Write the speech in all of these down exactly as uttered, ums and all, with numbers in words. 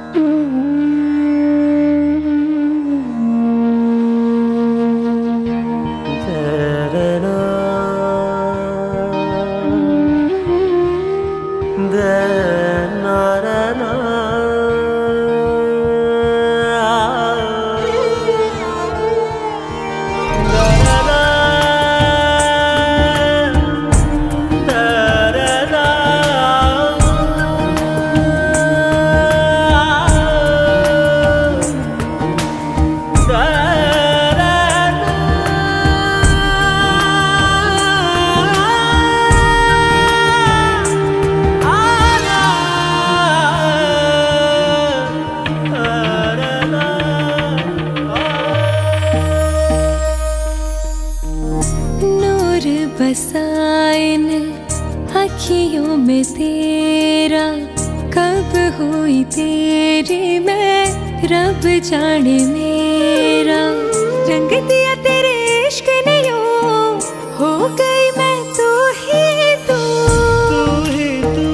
बसाइन अखियों में तेरा, कब हुई तेरी मैं रब जाने मेरा। रंग दिया तेरे इश्क ने यूं, हो गई मैं तू ही तू, तू ही तू।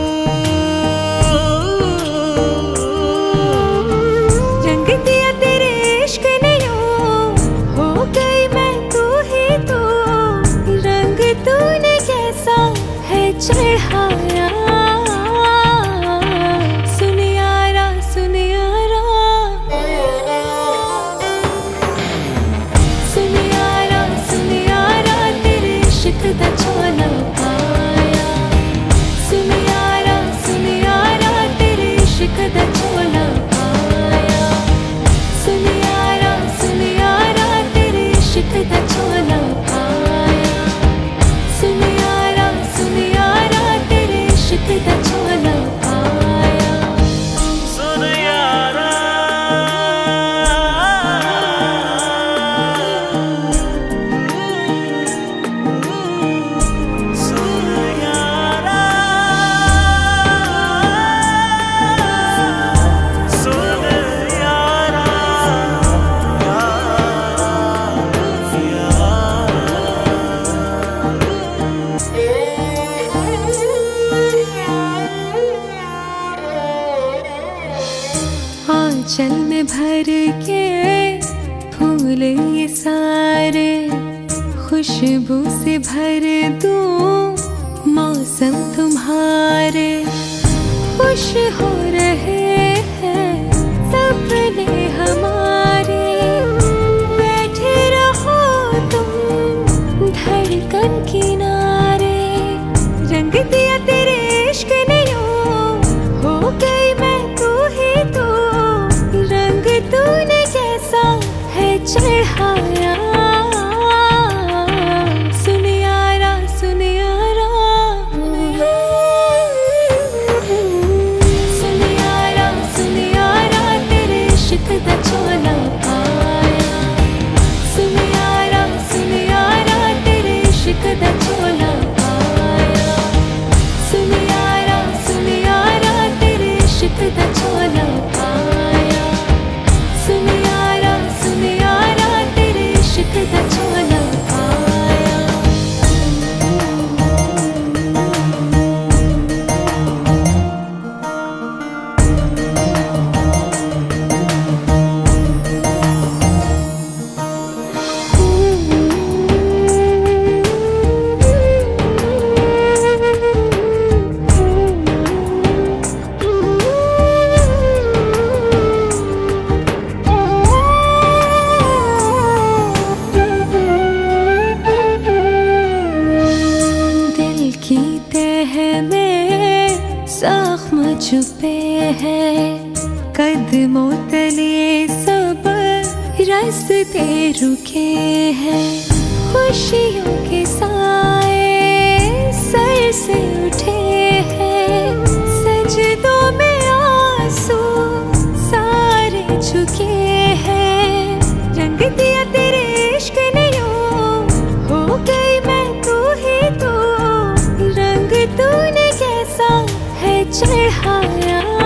रंग दिया तेरे इश्क ने यूं, हो गई मैं तू ही तू। रंग तूने कैसा है चढ़ाया, सुन यारा सुन यारा, सुन यारा सुन यारा, तेरे इश्क दा झोला पाया। सुन यारा सुन यारा, तेरे इश्क दा झोला पाया। सुन यारा सुन यारा, तेरे इश्क दा झोला पाया। सुन यारा सुन यारा, तेरे इश्क दा झोला पाया। सुन यारा, सुन यारा, सुन यारा, आंचल में भर के फूल ये सारे, खुशबू से भर दूं मौसम तुम्हारे। खुश हो रहे हैं सपने हमारे, बैठे रहो तुम धड़कन किनारे। रंग दिया तेरे इश्क ने यूं, हो गई मैं तू ही तू। रंग तूने कैसा है चढ़ाया, सुन यारा सुन यारा, सुन यारा सुन यारा, तेरे इश्क दा झोला पाया। सुन यारा सुन यारा, तेरे इश्क दा झोला पाया। सुन यारा सुन यारा, तेरे इश्क दा झोला पाया। सुन यारा सुन यारा, तेरे इश्क दा झोला पाया। दिल की तह में जख्म छुपे हैं, कदमों तले सब रास्ते रुके हैं। खुशियों के साए सर से उठे हैं, सजदों में आंसू सारे झुके हैं। रंग दिया तेरे इश्क ने यूं, हो गई मैं तू ही तू। रंग तूने कैसा है चढ़ाया,